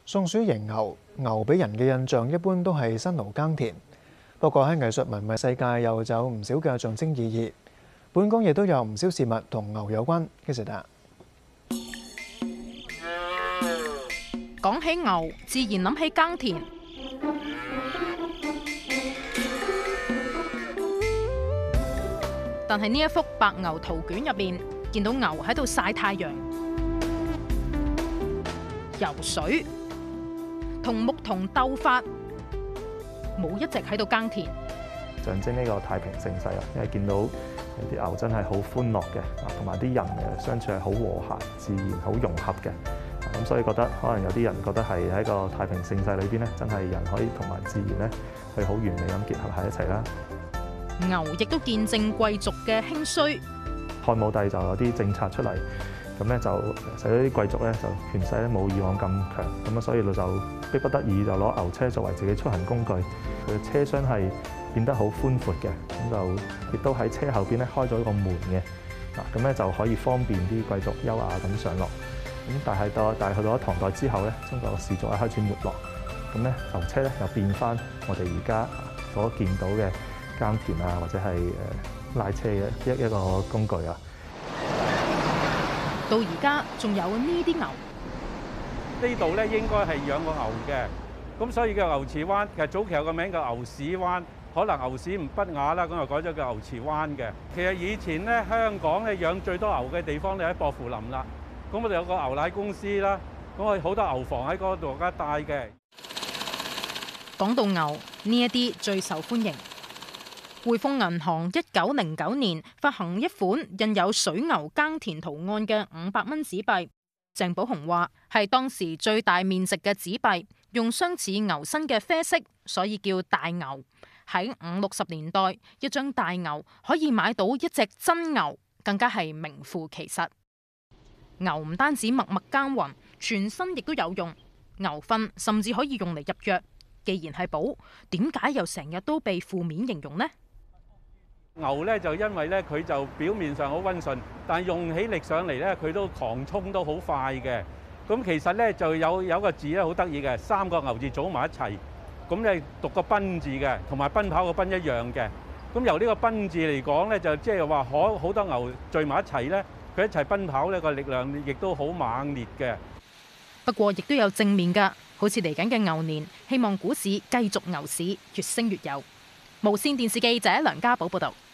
松鼠型牛，牛俾人嘅印象一般都係辛勞耕田。不過喺藝術文物世界又有唔少嘅象徵意義。本港亦都有唔少事物同牛有關。其實啊， 講起牛，自然諗起耕田。但係呢一幅白牛圖卷入面，見到牛喺度曬太陽、游水、同牧童鬥法，冇一隻喺度耕田。 象徵呢個太平盛世啊，因為見到啲牛真係好歡樂嘅，同埋啲人嘅相處係好和諧、自然好融合嘅。咁所以覺得可能有啲人覺得係喺個太平盛世裏邊咧，真係人可以同埋自然咧，去好完美咁結合喺一齊啦。 牛亦都見證貴族嘅興衰。 漢武帝就有啲政策出嚟，咁咧就使到啲貴族咧就權勢咧冇以往咁強，咁啊所以就迫不得已就攞牛車作為自己出行工具。佢嘅車廂係變得好寬闊嘅，咁就亦都喺車後邊咧開咗一個門嘅，咁咧就可以方便啲貴族優雅咁上落。咁但係去到咗唐代之後咧，中國嘅氏族咧開始沒落，咁咧牛車咧又變翻我哋而家所見到嘅耕田啊，或者係拉車嘅一個工具啊。 到而家仲有呢啲牛， 呢度咧應該係養過牛嘅，咁所以叫牛池灣。其實早期有個名叫牛屎灣，可能牛屎唔不雅啦，咁就改咗叫牛池灣嘅。其實以前咧香港咧養最多牛嘅地方咧喺薄扶林啦，咁我哋有個牛奶公司啦，咁我哋好多牛房喺嗰度一帶嘅。 講到牛呢一啲最受歡迎。匯豐銀行1909年發行一款印有水牛耕田圖案嘅500蚊紙幣，鄭寶雄話係當時最大面值嘅紙幣，用相似牛身嘅啡色，所以叫大牛。喺50、60年代，一張大牛可以買到一隻真牛，更加係名副其實。牛唔單止默默耕耘，全身亦都有用，牛糞甚至可以用嚟入藥。既然係寶，點解又成日都被負面形容呢？ 牛咧就因為咧佢就表面上好溫順，但係用起力上嚟咧佢都狂衝都好快嘅。咁其實咧就有個字咧好得意嘅，3個牛字組埋一齊，咁你讀個奔字嘅，同埋奔跑個奔一樣嘅。咁由呢個奔字嚟講咧，就即係話好多牛聚埋一齊咧，佢一齊奔跑咧個力量亦都好猛烈嘅。 不過亦都有正面㗎，好似嚟緊嘅牛年，希望股市繼續牛市，越升越有。無線電視記者梁家寶報道。